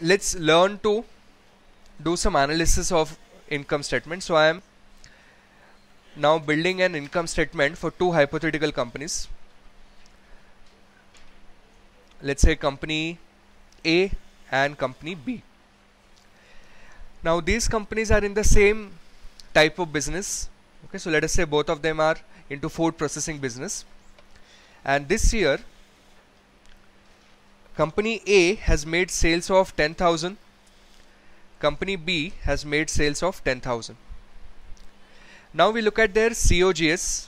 let's learn to do some analysis of income statement. So I am now building an income statement for two hypothetical companies. Let's say company A and company B. Now these companies are in the same type of business. Okay, so let us say both of them are into food processing business, and this year company A has made sales of 10,000, company B has made sales of 10,000. Now we look at their COGS.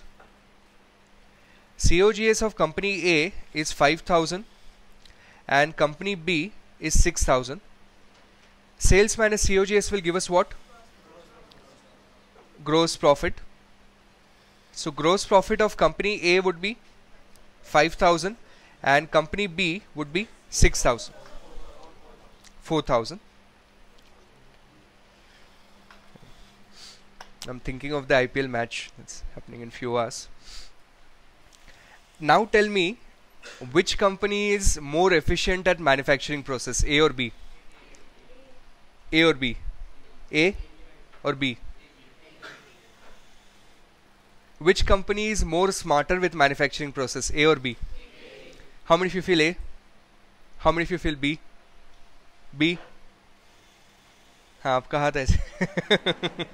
COGS of company A is 5,000 and company B is 6,000. Sales minus COGS will give us what? Gross profit. So gross profit of company A would be 5,000 and company B would be 6,000. 4,000. I'm thinking of the IPL match that's happening in few hours. Now tell me, which company is more efficient at manufacturing process, A or B? A or B? A or B? Which company is more smarter with manufacturing process, A or B? How many of you feel A? How many of you feel B? B? हाँ आपका हाथ ऐसे.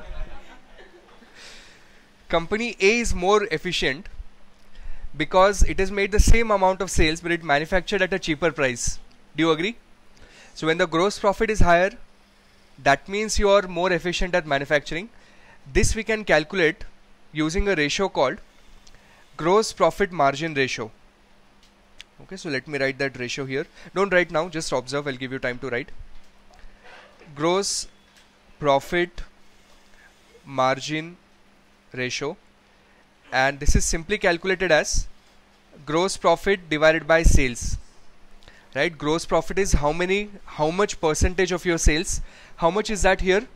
Company A is more efficient because it has made the same amount of sales but it manufactured at a cheaper price. Do you agree? So when the gross profit is higher, that means you are more efficient at manufacturing. This we can calculate using a ratio called gross profit margin ratio. Okay, so let me write that ratio here. Don't write now, just observe, I'll give you time to write. Gross profit margin ratio, and this is simply calculated as gross profit divided by sales. Right, gross profit is how much percentage of your sales. How much is that here?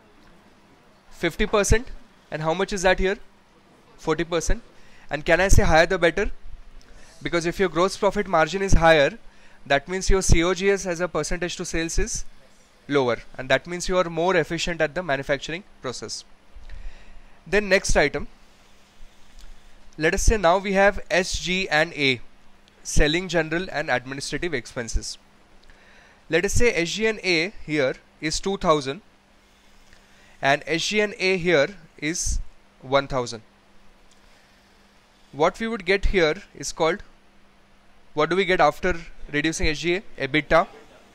50%. And how much is that here? 40%. And can I say higher the better? Because if your gross profit margin is higher, that means your COGS as a percentage to sales is lower, and that means you are more efficient at the manufacturing process. Then next item, let us say now we have SG and A, selling, general and administrative expenses. Let us say SG and A here is 2,000 and SG and A here is 1,000. What we would get here is called, what do we get after reducing SGA? EBITDA.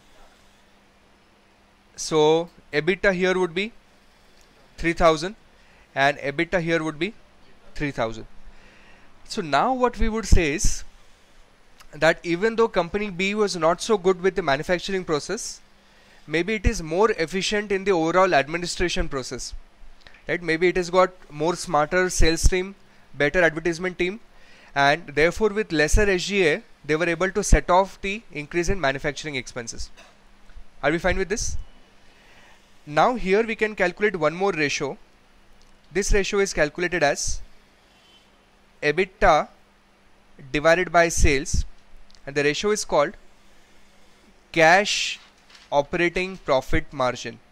So EBITDA here would be 3,000 and EBITDA here would be 3,000. So now what we would say is that even though company B was not so good with the manufacturing process, maybe it is more efficient in the overall administration process. Right? Maybe it has got more smarter sales team, better advertisement team, and therefore with lesser SGA they were able to set off the increase in manufacturing expenses. Are we fine with this? Now here we can calculate one more ratio. This ratio is calculated as EBITDA divided by sales, and the ratio is called cash operating profit margin.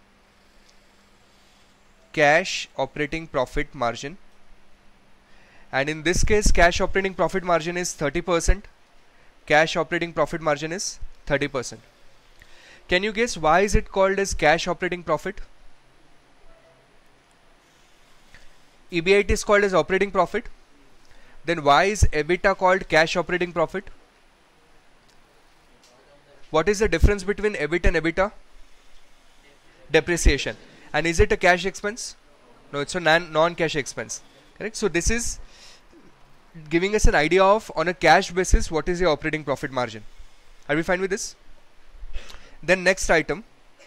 Cash operating profit margin, and in this case cash operating profit margin is 30%. Cash operating profit margin is 30%. Can you guess why is it called as cash operating profit? EBIT is called as operating profit. Then why is EBITDA called cash operating profit? What is the difference between EBIT and EBITDA? Depreciation. And is it a cash expense? No, it's a non-cash expense. Correct? So this is giving us an idea of, on a cash basis, what is the operating profit margin. Are we fine with this? Then next item,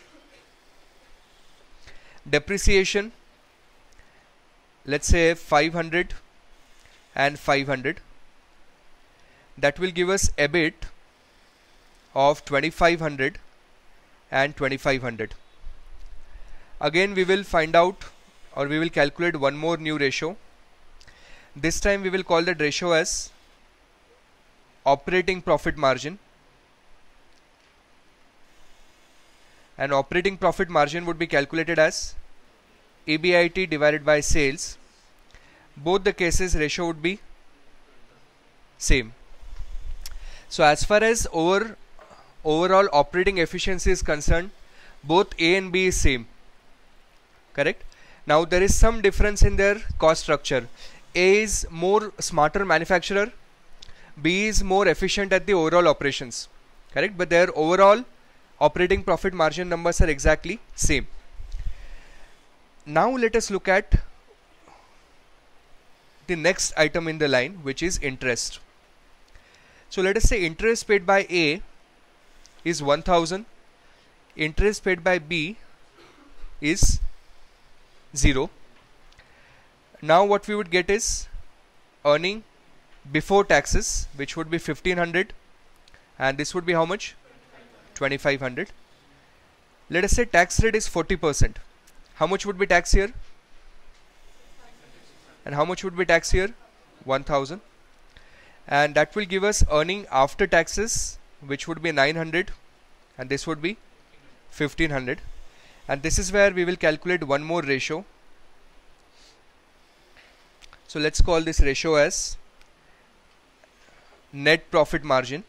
depreciation. Let's say 500 and 500. That will give us EBIT of 2,500 and 2,500. Again we will find out, or we will calculate one more new ratio. This time we will call that ratio as operating profit margin. and operating profit margin would be calculated as EBIT divided by sales. Both the cases ratio would be same. So as far as overall operating efficiency is concerned, both A and B is same, correct? Now there is some difference in their cost structure. A is more smarter manufacturer, B is more efficient at the overall operations, correct? But their overall operating profit margin numbers are exactly same. Now let us look at the next item in the line, which is interest. So let us say interest paid by A is 1000, interest paid by B is 0. Now what we would get is earning before taxes, which would be 1500, and this would be how much? 2500. Let us say tax rate is 40%. How much would be tax here? And how much would be tax here? 1000. And that will give us earning after taxes, which would be 900, and this would be 1500. And this is where we will calculate one more ratio. So let's call this ratio as net profit margin.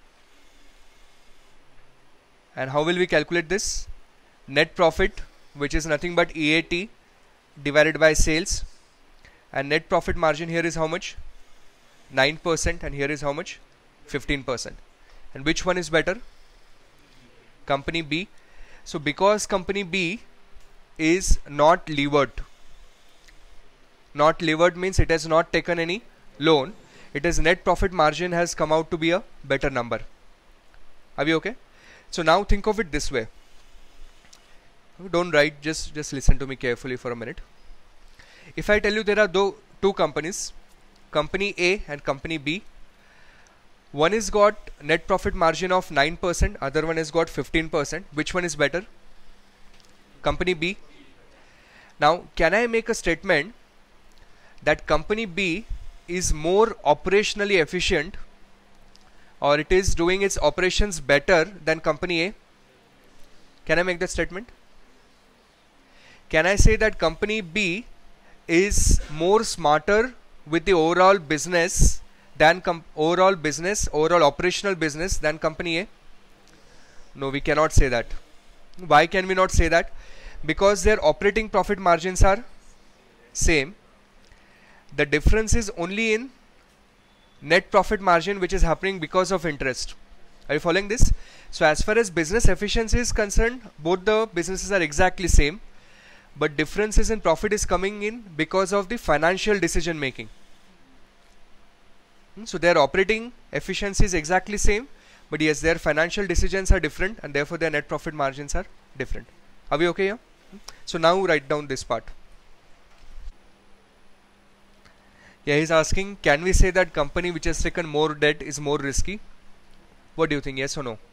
And how will we calculate this? Net profit, which is nothing but EAT divided by sales, and net profit margin here is how much? 9%, and here is how much? 15%. And which one is better? Company B. So because company B is not levered means it has not taken any loan, it is net profit margin has come out to be a better number. Are we okay? So now think of it this way. Don't write, just listen to me carefully for a minute. If I tell you there are two companies, company A and company B, one is got net profit margin of 9%, other one has got 15%. Which one is better? Company B. Now can I make a statement that company B is more operationally efficient, or it is doing its operations better than company A? Can I make that statement? Can I say that company B is more smarter with the overall business than overall operational business than company A? No, we cannot say that. Why can we not say that? Because their operating profit margins are same. The difference is only in net profit margin, which is happening because of interest. Are you following this? So as far as business efficiency is concerned, both the businesses are exactly same, but differences in profit is coming in because of the financial decision making. So their operating efficiency is exactly same, but yes, their financial decisions are different, and therefore their net profit margins are different. Are we okay here? So now write down this part. Yeah, he's asking, can we say that company which has taken more debt is more risky? What do you think, yes or no?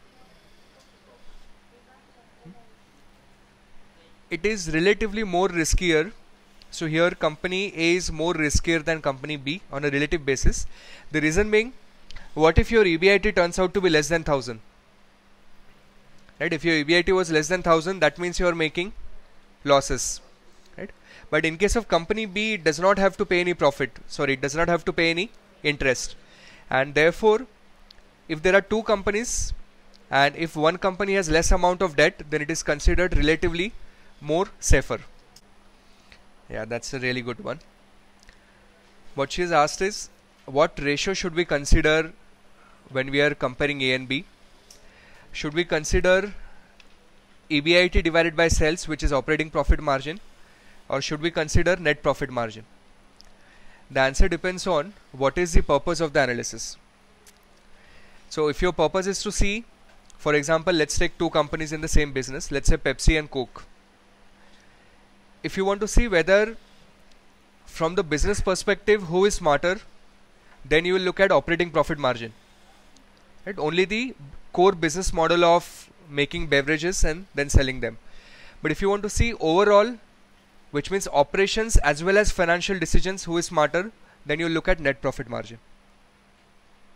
It is relatively more riskier. So here company A is more riskier than company B on a relative basis. The reason being, what if your EBIT turns out to be less than 1000? Right? If your EBIT was less than 1000, that means you are making losses. Right? But in case of company B, it does not have to pay any profit. Sorry, it does not have to pay any interest. And therefore, if there are two companies, and if one company has less amount of debt, then it is considered relatively more safer. Yeah, that's a really good one. What she has asked is, what ratio should we consider when we are comparing A and B? Should we consider EBIT divided by sales, which is operating profit margin, or should we consider net profit margin? The answer depends on what is the purpose of the analysis. So if your purpose is to see, for example, let's take two companies in the same business, let's say Pepsi and Coke. If you want to see whether from the business perspective who is smarter, then you will look at operating profit margin. Right? Only the core business model of making beverages and then selling them. But if you want to see overall, which means operations as well as financial decisions, who is smarter, then you look at net profit margin.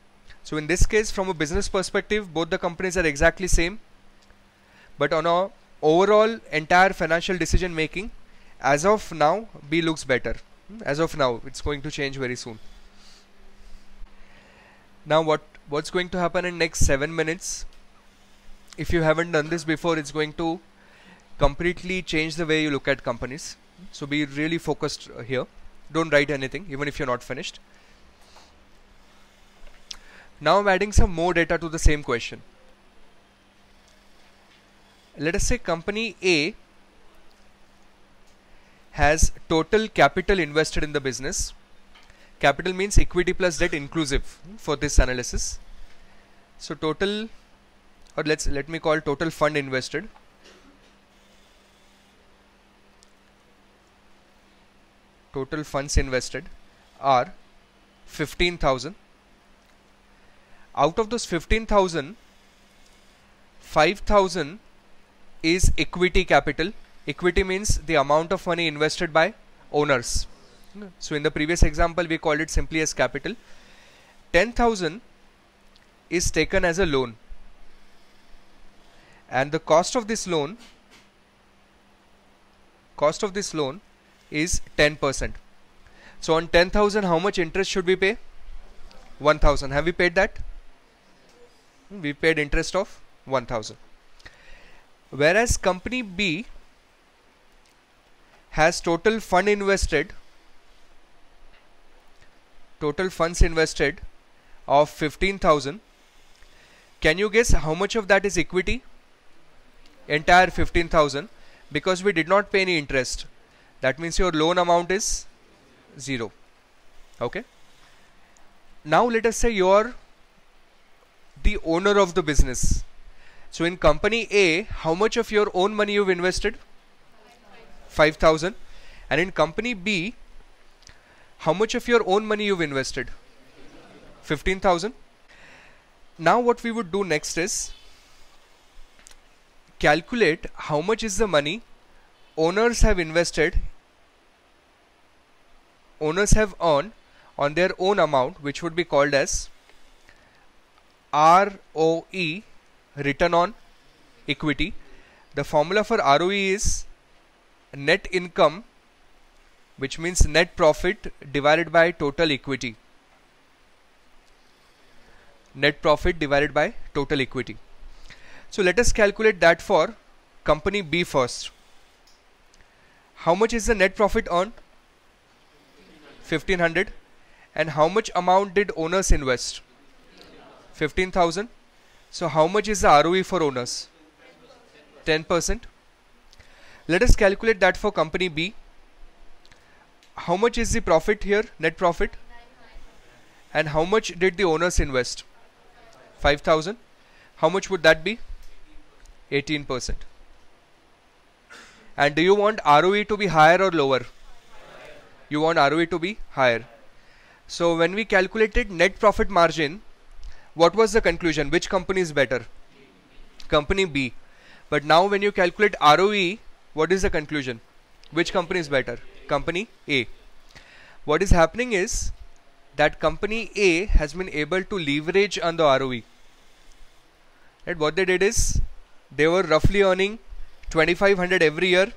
So in this case, from a business perspective, both the companies are exactly same, but on a overall entire financial decision making, as of now B looks better. As of now, it's going to change very soon. Now what's going to happen in next 7 minutes? If you haven't done this before, it's going to completely change the way you look at companies. So be really focused here. Don't write anything even if you're not finished. Now I'm adding some more data to the same question. Let us say company A has total capital invested in the business. Capital means equity plus debt inclusive for this analysis. So total, or let me call total fund invested. Total funds invested are 15,000. Out of those 15,000, 5,000 is equity capital. Equity means the amount of money invested by owners. So in the previous example, we called it simply as capital. 10,000 is taken as a loan, and the cost of this loan is 10%. So on 10,000, how much interest should we pay? 1,000. Have we paid that? We paid interest of 1,000. Whereas company B has total funds invested of 15,000. Can you guess how much of that is equity? Entire 15,000, because we did not pay any interest. That means your loan amount is 0. Okay. Now let us say you are the owner of the business. So in company A, how much of your own money you've invested? 5,000. And in company B, how much of your own money you've invested? 15,000. Now what we would do next is calculate how much is the money owners have invested, owners have earned on their own amount, which would be called as ROE, return on equity. The formula for ROE is net income, which means net profit divided by total equity. Net profit divided by total equity. So let us calculate that for company B first. How much is the net profit earned? 1,500. And how much amount did owners invest? 15,000. So how much is the ROE for owners? 10%. Let us calculate that for company B. How much is the profit here, net profit? And how much did the owners invest? 5,000. How much would that be? 18%. And do you want ROE to be higher or lower? You want ROE to be higher. So when we calculated net profit margin, what was the conclusion? Which company is better? Company B. But now when you calculate ROE, what is the conclusion? Which company is better? Company A. What is happening is that company A has been able to leverage on the ROE. Right? What they did is they were roughly earning 2,500 every year,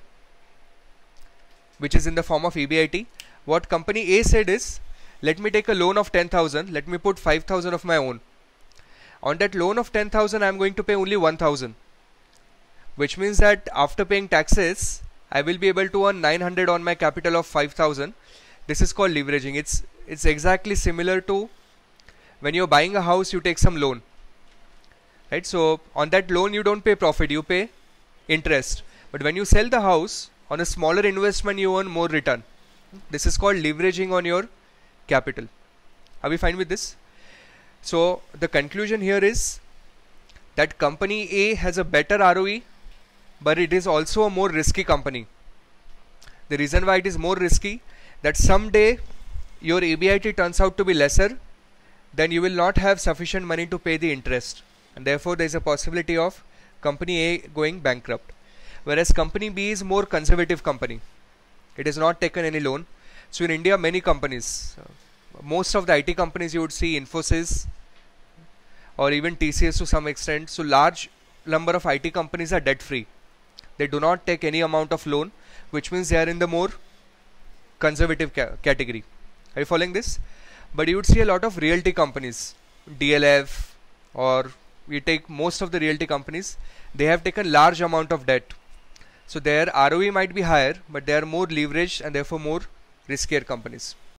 which is in the form of EBIT. What company A said is, let me take a loan of 10,000, let me put 5,000 of my own. On that loan of 10,000, I am going to pay only 1,000, which means that after paying taxes, I will be able to earn 900 on my capital of 5,000. This is called leveraging. It's exactly similar to when you're buying a house, you take some loan, right? So on that loan, you don't pay profit, you pay interest. But when you sell the house, on a smaller investment, you earn more return. This is called leveraging on your capital. Are we fine with this? So the conclusion here is that company A has a better ROE, but it is also a more risky company. The reason why it is more risky, that someday your EBIT turns out to be lesser, then you will not have sufficient money to pay the interest, and therefore there is a possibility of company A going bankrupt. Whereas company B is more conservative company. It has not taken any loan. So in India, many companies, most of the IT companies you would see, Infosys or even TCS to some extent, so large number of IT companies are debt free. They do not take any amount of loan, which means they are in the more conservative category. Are you following this? But you would see a lot of realty companies, DLF, or we take most of the realty companies, they have taken large amount of debt. So their ROE might be higher, but they are more leveraged and therefore more riskier companies.